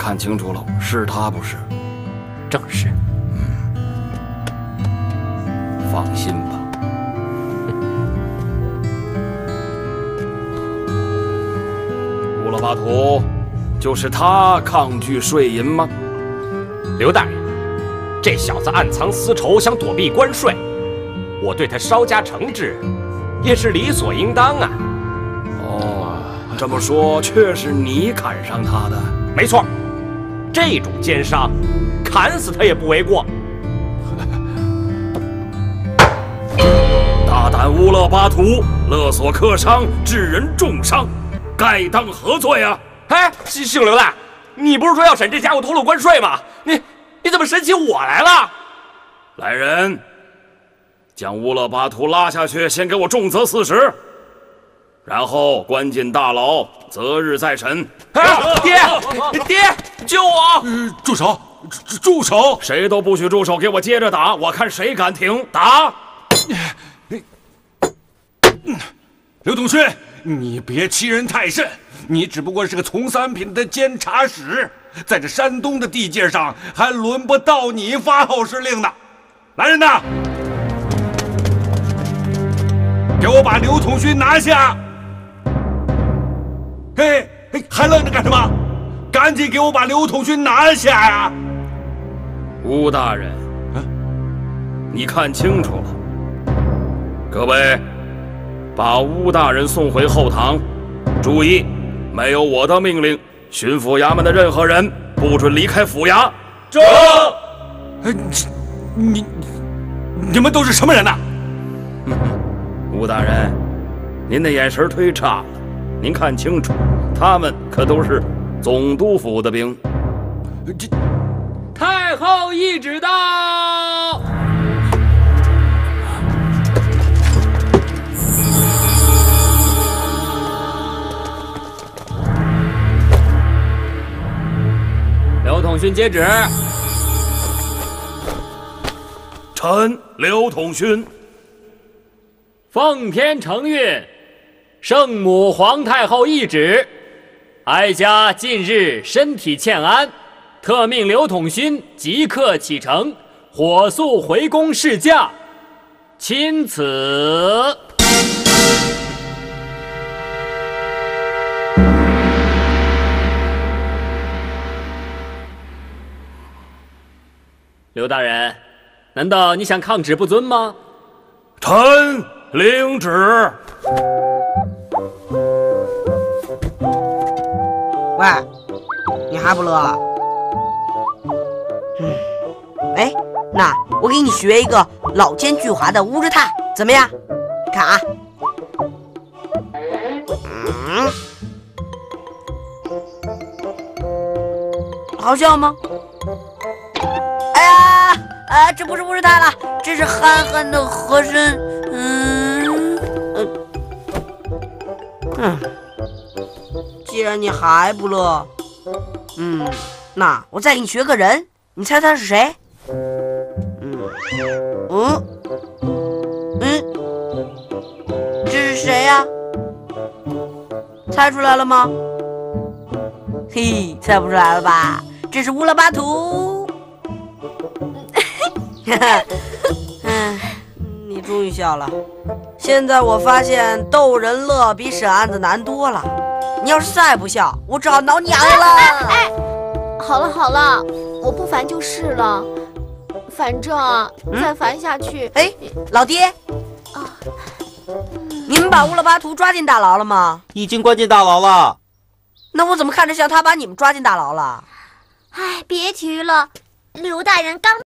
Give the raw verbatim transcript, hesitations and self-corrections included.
看清楚了，是他不是？ 正是。 嗯，放心吧。乌勒巴图，就是他抗拒税银吗？ 刘大人，这小子暗藏私仇，想躲避关税，我对他稍加惩治，也是理所应当啊。 哦，这么说，却是你砍伤他的？ 没错，这种奸商，砍死他也不为过。 大胆乌勒巴图，勒索客商，致人重伤，该当何罪啊？ 哎，姓姓刘的，你不是说要审这家伙偷漏关税吗？你你怎么审起我来了？ 来人，将乌勒巴图拉下去，先给我重责四十，然后关进大牢，择日再审。 啊、爹，爹，救我！ 呃、住手！住手！ 谁都不许住手，给我接着打，我看谁敢停！打！ 刘同勋，你别欺人太甚，你只不过是个从三品的监察使，在这山东的地界上，还轮不到你发号施令呢。来人呐，给我把刘统勋拿下！嘿，嘿，还愣着干什么？赶紧给我把刘统勋拿下呀！ 吴大人，啊，你看清楚了，各位，把吴大人送回后堂。注意，没有我的命令，巡抚衙门的任何人不准离开府衙。 这，哎，你，你们都是什么人呐？ 吴大人，您的眼神忒差了，您看清楚，他们可都是总督府的兵。 这， 太后懿旨到。刘统勋接旨。 臣刘统勋， 奉天承运，圣母皇太后懿旨，哀家近日身体欠安，特命刘统勋即刻启程，火速回宫侍驾。钦此。刘大人，难道你想抗旨不遵吗？ 臣领旨。 喂，你还不乐？嗯，哎，那我给你学一个老奸巨猾的乌日泰，怎么样？看啊，嗯，好笑吗？哎呀，啊，这不是乌日泰了，这是憨憨的和珅。嗯，呃，嗯。既然你还不乐，嗯，那我再给你学个人，你猜他是谁？嗯，嗯，嗯，这是谁呀？猜出来了吗？嘿，猜不出来了吧？这是乌勒巴图。嗯，你终于笑了。现在我发现逗人乐比审案子难多了。你要是再不笑，我只好挠你痒痒了。 哎哎哎，好了好了，我不烦就是了。反正啊，嗯、再烦下去， 哎，老爹，啊，你们把乌勒巴图抓进大牢了吗？ 已经关进大牢了。 那我怎么看着像他把你们抓进大牢了？ 哎，别提了，刘大人刚